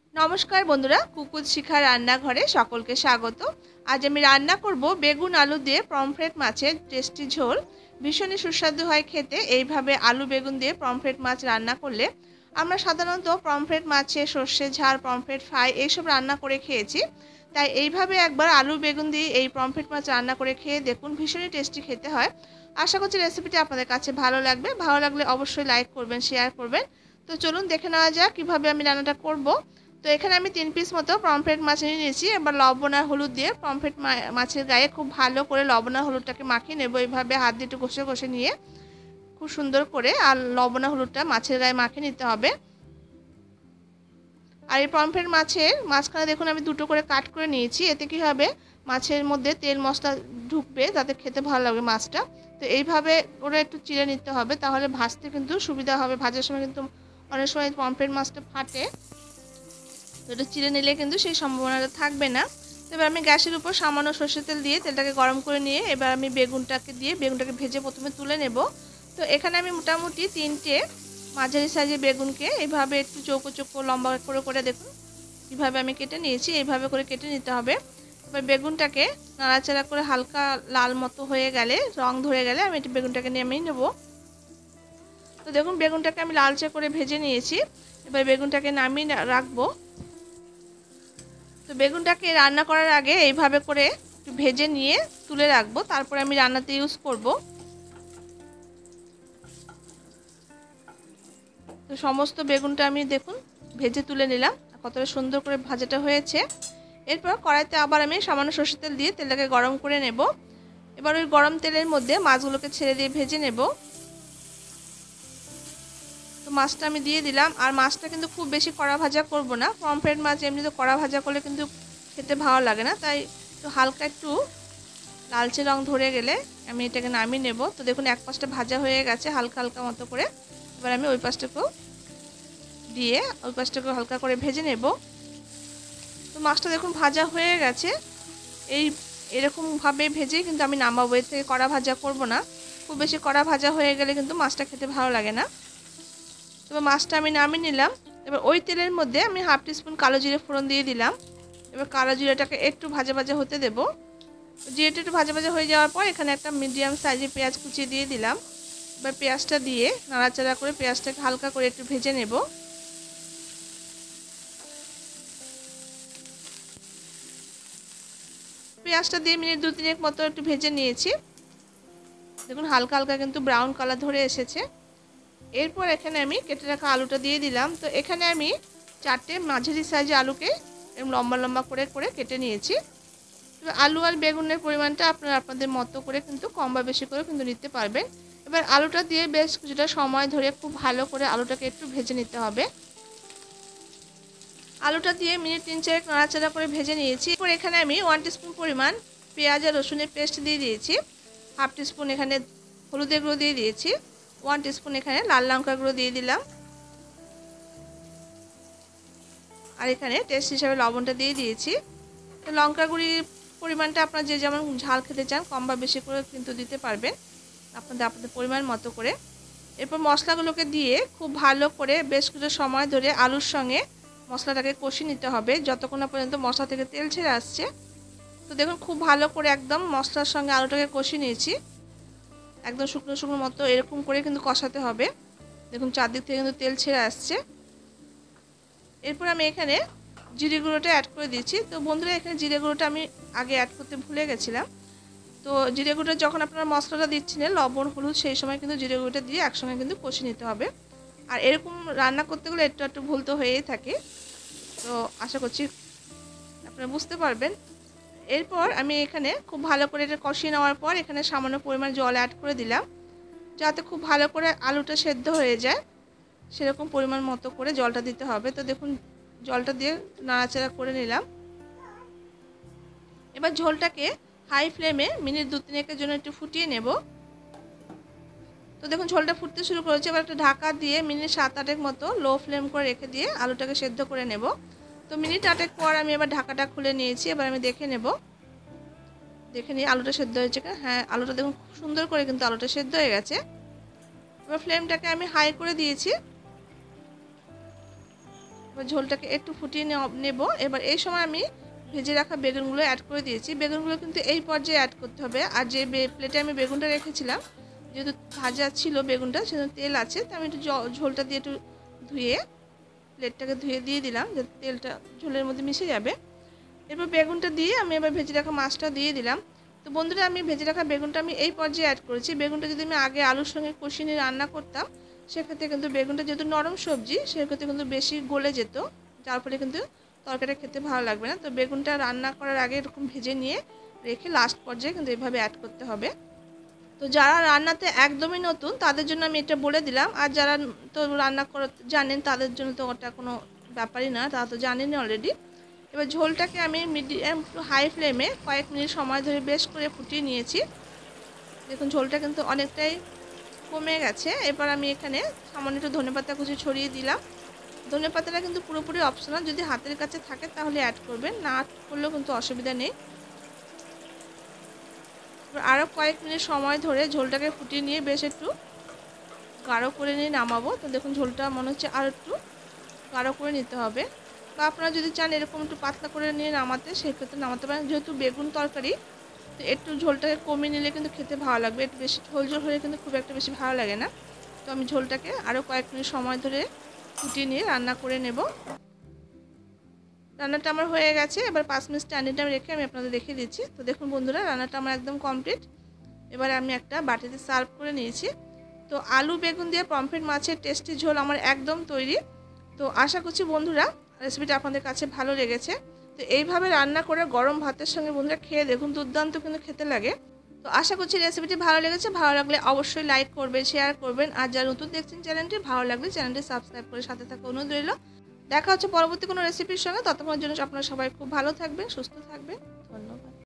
নমস্কার বন্ধুরা, কুকুর শিখা রান্নাঘরে সকলকে স্বাগত। আজ আমি রান্না করব বেগুন আলু দিয়ে পমফ্রেট মাছের টেস্টি ঝোল। ভীষণই সুস্বাদু হয় খেতে। এইভাবে আলু বেগুন দিয়ে পমফ্রেট মাছ রান্না করলে আমরা সাধারণত পমফ্রেট মাছে সর্ষে ঝাল, পমফ্রেট ফ্রাই এইসব রান্না করে খেয়েছি। তাই এইভাবে একবার আলু বেগুন দিয়ে এই পমফ্রেট মাছ রান্না করে খেয়ে দেখুন, ভীষণই টেস্টি খেতে হয়। আশা করছি রেসিপিটি আপনাদের কাছে ভালো লাগবে। ভালো লাগলে অবশ্যই লাইক করবেন, শেয়ার করবেন। তো চলুন দেখে নেওয়া যাক কীভাবে আমি রান্নাটা করব। তো এখানে আমি 3 পিস মতো পমফ্রেট মাছ নিয়ে নিয়েছি। এবার লবণ আর হলুদ দিয়ে পমফ্রেট মাছের গায়ে খুব ভালো করে লবণ আর হলুদটাকে মাখিয়ে নেব। এইভাবে হাত দিয়ে একটু ঘষে ঘষে নিয়ে খুব সুন্দর করে আর লবণ আর হলুদটা মাছের গায়ে মাখিয়ে নিতে হবে। আর এই পমফ্রেট মাছের মাঝখানে দেখুন আমি দুটো করে কাট করে নিয়েছি। এতে কী হবে, মাছের মধ্যে তেল মশলা ঢুকবে, যাতে খেতে ভালো লাগবে মাছটা। তো এইভাবে করে একটু চিড়ে নিতে হবে, তাহলে ভাজতে কিন্তু সুবিধা হবে। ভাজার সময় কিন্তু অনেক সময় পমফ্রেট মাছটা ফাটে, তো এটা চিড়ে নিলে কিন্তু সেই সম্ভাবনাটা থাকবে না। এবার আমি গ্যাসের উপর সামান্য সরষের তেল দিয়ে তেলটাকে গরম করে নিয়ে এবার আমি বেগুনটাকে ভেজে প্রথমে তুলে নেব। তো এখানে আমি মোটামুটি 3টে মাঝারি সাইজের বেগুনকে এইভাবে একটু চৌকো চৌকো লম্বা করে করে দেখুন কীভাবে আমি কেটে নিয়েছি। এইভাবে করে কেটে নিতে হবে। এবার বেগুনটাকে নাড়াচাড়া করে হালকা লাল মতো হয়ে গেলে, রং ধরে গেলে আমি একটু বেগুনটাকে নামিয়ে নেব। তো দেখুন বেগুনটাকে আমি লালচে করে ভেজে নিয়েছি। এবার বেগুনটাকে নামিয়ে রাখবো। তো বেগুনটাকে রান্না করার আগে এইভাবে করে একটু ভেজে নিয়ে তুলে রাখবো, তারপরে আমি রান্নাতে ইউজ করব। তো সমস্ত বেগুনটা আমি দেখুন ভেজে তুলে নিলাম, কতটা সুন্দর করে ভাজাটা হয়েছে। এরপর কড়াইতে আবার আমি সামান্য সরষের তেল দিয়ে তেলটাকে গরম করে নেব। এবার ওই গরম তেলের মধ্যে মাছগুলোকে ছেড়ে দিয়ে ভেজে নেব। তো মাছটা আমি দিয়ে দিলাম। আর মাছটা কিন্তু খুব বেশি কড়া ভাজা করব না। পমফ্রেট মাছ এমনিতে কড়া ভাজা করলে কিন্তু খেতে ভালো লাগে না, তাই একটু হালকা একটু লালচে রং ধরে গেলে আমি এটাকে নামিয়ে নেব। তো দেখুন এক পাশটা ভাজা হয়ে গেছে হালকা হালকা মতো করে। এবার আমি ওই পাশটাকেও দিয়ে ওই পাশটাকেও হালকা করে ভেজে নেব। তো মাছটা দেখুন ভাজা হয়ে গেছে। এরকমভাবে ভেজেই কিন্তু আমি নামাবো, এর থেকে কড়া ভাজা করব না। খুব বেশি কড়া ভাজা হয়ে গেলে কিন্তু মাছটা খেতে ভালো লাগে না। এবার মাছটা আমি নামিয়ে নিলাম। এবার ওই তেলের মধ্যে আমি হাফ টিস্পুন কালো জিরে ফোড়ন দিয়ে দিলাম। এবার কালো জিরেটাকে একটু ভাজা ভাজা হতে দেব। জিরেটা একটু ভাজা ভাজা হয়ে যাওয়ার পর এখানে একটা মিডিয়াম সাইজের পেঁয়াজ কুচিয়ে দিয়ে দিলাম। এবার পেঁয়াজটা দিয়ে নাড়াচাড়া করে পেঁয়াজটাকে হালকা করে একটু ভেজে নেব। পেঁয়াজটা দিয়ে মিনিট 2-3 মতো একটু ভেজে নিয়েছি। দেখুন হালকা হালকা কিন্তু ব্রাউন কালার ধরে এসেছে। এরপর এখানে আমি কেটে রাখা আলুটা দিয়ে দিলাম। তো এখানে আমি 4টে মাঝারি সাইজের আলুকে এরকম লম্বা লম্বা করে করে কেটে নিয়েছি। এবার আলু আর বেগুনের পরিমাণটা আপনারা আপনাদের মতো করে কিন্তু কম বা বেশি করে কিন্তু নিতে পারবেন। এবার আলুটা দিয়ে বেশ কিছুটা সময় ধরে খুব ভালো করে আলুটাকে একটু ভেজে নিতে হবে। আলুটা দিয়ে মিনিট 3-4 নাড়াচাড়া করে ভেজে নিয়েছি। এরপর এখানে আমি 1 টিস্পুন পরিমাণ পেঁয়াজ আর রসুনের পেস্ট দিয়ে দিয়েছি। হাফ টিস্পুন এখানে হলুদের গুঁড়ো দিয়ে দিয়েছি। 1 টিস্পুন এখানে লাল লঙ্কার গুঁড়ো দিয়ে দিলাম। আর এখানে টেস্ট হিসাবে লবণটা দিয়ে দিয়েছি। তো লঙ্কা গুঁড়ির পরিমাণটা আপনারা যে যেমন ঝাল খেতে চান কম বা বেশি করে কিন্তু দিতে পারবেন আপনাদের পরিমাণ মতো করে। এরপর মশলাগুলোকে দিয়ে খুব ভালো করে বেশ কিছু সময় ধরে আলুর সঙ্গে মশলাটাকে কষিয়ে নিতে হবে যতক্ষণ না পর্যন্ত মশলা থেকে তেল ছেড়ে আসছে। তো দেখুন খুব ভালো করে একদম মশলার সঙ্গে আলুটাকে কষিয়ে নিয়েছি, একদম শুকনো শুকনো মতো এরকম করে কিন্তু কষাতে হবে। দেখুন চারদিক থেকে কিন্তু তেল ছেড়ে আসছে। এরপর আমি এখানে জিরে গুঁড়োটা অ্যাড করে দিচ্ছি। তো বন্ধুরা এখানে জিরে গুঁড়োটা আমি আগে অ্যাড করতে ভুলে গেছিলাম। তো জিরে গুঁড়োটা যখন আপনারা মশলাটা দিচ্ছিলেন লবণ হলুদ সেই সময় কিন্তু জিরে গুঁড়োটা দিয়ে একসঙ্গে কিন্তু কষিয়ে নিতে হবে। আর এরকম রান্না করতে গেলে একটু একটু ভুল তো হয়েই থাকে, তো আশা করছি আপনারা বুঝতে পারবেন। এরপর আমি এখানে খুব ভালো করে এটা কষিয়ে নেওয়ার পর এখানে সামান্য পরিমাণ জল অ্যাড করে দিলাম, যাতে খুব ভালো করে আলুটা সেদ্ধ হয়ে যায় সেরকম পরিমাণ মতো করে জলটা দিতে হবে। তো দেখুন জলটা দিয়ে নাড়াচাড়া করে নিলাম। এবার ঝোলটাকে হাই ফ্লেমে মিনিট 2-3 জন্য একটু ফুটিয়ে নেব। তো দেখুন ঝোলটা ফুটতে শুরু করেছে। এবার একটা ঢাকা দিয়ে মিনিট 7-8 মতো লো ফ্লেম করে রেখে দিয়ে আলুটাকে সেদ্ধ করে নেব। তো মিনিট 8 পর আমি এবার ঢাকাটা খুলে নিয়েছি। এবার আমি দেখে নিয়ে আলুটা সেদ্ধ হয়েছে কিনা। হ্যাঁ, আলুটা দেখুন খুব সুন্দর করে কিন্তু আলুটা সেদ্ধ হয়ে গেছে। এবার ফ্লেমটাকে আমি হাই করে দিয়েছি। এবার ঝোলটাকে একটু ফুটিয়ে নেব। এবার এই সময় আমি ভেজে রাখা বেগুনগুলো অ্যাড করে দিয়েছি। বেগুনগুলো কিন্তু এই পর্যায়ে অ্যাড করতে হবে। আর যে প্লেটে আমি বেগুনটা রেখেছিলাম, যেহেতু ভাজা ছিল বেগুনটা, সেজন্য তেল আছে, তো আমি একটু ঝোলটা দিয়ে একটু ধুয়ে প্লেটটাকে ধুয়ে দিয়ে দিলাম, যাতে তেলটা ঝোলের মধ্যে মিশে যাবে। এরপর বেগুনটা দিয়ে আমি এবার ভেজে রাখা মাছটা দিয়ে দিলাম। তো বন্ধুরা, আমি ভেজে রাখা বেগুনটা আমি এই পর্যায়ে অ্যাড করেছি। বেগুনটা যদি আমি আগে আলুর সঙ্গে কষিয়ে নিয়ে রান্না করতাম, সেক্ষেত্রে কিন্তু বেগুনটা যেহেতু নরম সবজি, সেক্ষেত্রে কিন্তু বেশি গলে যেত, যার ফলে কিন্তু তরকারিটা খেতে ভালো লাগবে না। তো বেগুনটা রান্না করার আগে এরকম ভেজে নিয়ে রেখে লাস্ট পর্যায়ে কিন্তু এইভাবে অ্যাড করতে হবে। তো যারা রান্নাতে একদমই নতুন তাদের জন্য আমি এটা বলে দিলাম, আর যারা তো রান্না করতে জানেন তাদের জন্য তো ওটা কোনো ব্যাপারই না, তারা তো জানেনই অলরেডি। এবার ঝোলটাকে আমি মিডিয়াম টু হাই ফ্লেমে কয়েক মিনিট সময় ধরে বেশ করে ফুটিয়ে নিয়েছি। দেখুন ঝোলটা কিন্তু অনেকটাই কমে গেছে। এবার আমি এখানে সামান্য একটু ধনেপাতা কুচি ছড়িয়ে দিলাম। ধনেপাতাটা কিন্তু পুরোপুরি অপশনাল, যদি হাতের কাছে থাকে তাহলে অ্যাড করবেন, না করলেও কিন্তু অসুবিধা নেই। আরও কয়েক মিনিট সময় ধরে ঝোলটাকে ফুটিয়ে নিয়ে বেশ একটু গাঢ় করে নিয়ে নামাবো। তো দেখুন ঝোলটা মনে হচ্ছে আর একটু গাঢ় করে নিতে হবে, বা আপনারা যদি চান এরকম একটু পাতলা করে নিয়ে নামাতে, সেক্ষেত্রে নামাতে পারেন। যেহেতু বেগুন তরকারি, তো একটু ঝোলটাকে কমিয়ে নিলে কিন্তু খেতে ভালো লাগবে। একটু বেশি ঝোল হলে কিন্তু খুব একটা বেশি ভালো লাগে না। তো আমি ঝোলটাকে আরও কয়েক মিনিট সময় ধরে ফুটিয়ে নিয়ে রান্না করে নেব। রান্নাটা আমার হয়ে গেছে। এবার 5 মিনিট স্ট্যান্ডিং টাইম রেখে আমি আপনাদের দেখিয়ে দিচ্ছি। তো দেখুন বন্ধুরা, রান্নাটা আমার একদম কমপ্লিট। এবার আমি একটা বাটিতে সার্ভ করে নিয়েছি। তো আলু বেগুন দিয়ে পমফ্রেট মাছের টেস্টি ঝোল আমার একদম তৈরি। তো আশা করছি বন্ধুরা রেসিপিটা আপনাদের কাছে ভালো লেগেছে। তো এইভাবে রান্না করে গরম ভাতের সঙ্গে বন্ধুরা খেয়ে দেখুন, দুর্দান্ত কিন্তু খেতে লাগে। তো আশা করছি রেসিপিটি ভালো লেগেছে। ভালো লাগলে অবশ্যই লাইক করবেন, শেয়ার করবেন, আর যারা নতুন দেখছেন চ্যানেলটি, ভালো লাগলে চ্যানেলটি সাবস্ক্রাইব করে সাথে থাকা অনুরোধ রইল। দেখা হচ্ছে পরবর্তী কোনো রেসিপির সঙ্গে। ততক্ষণের জন্য আপনারা সবাই খুব ভালো থাকবেন, সুস্থ থাকবেন। ধন্যবাদ।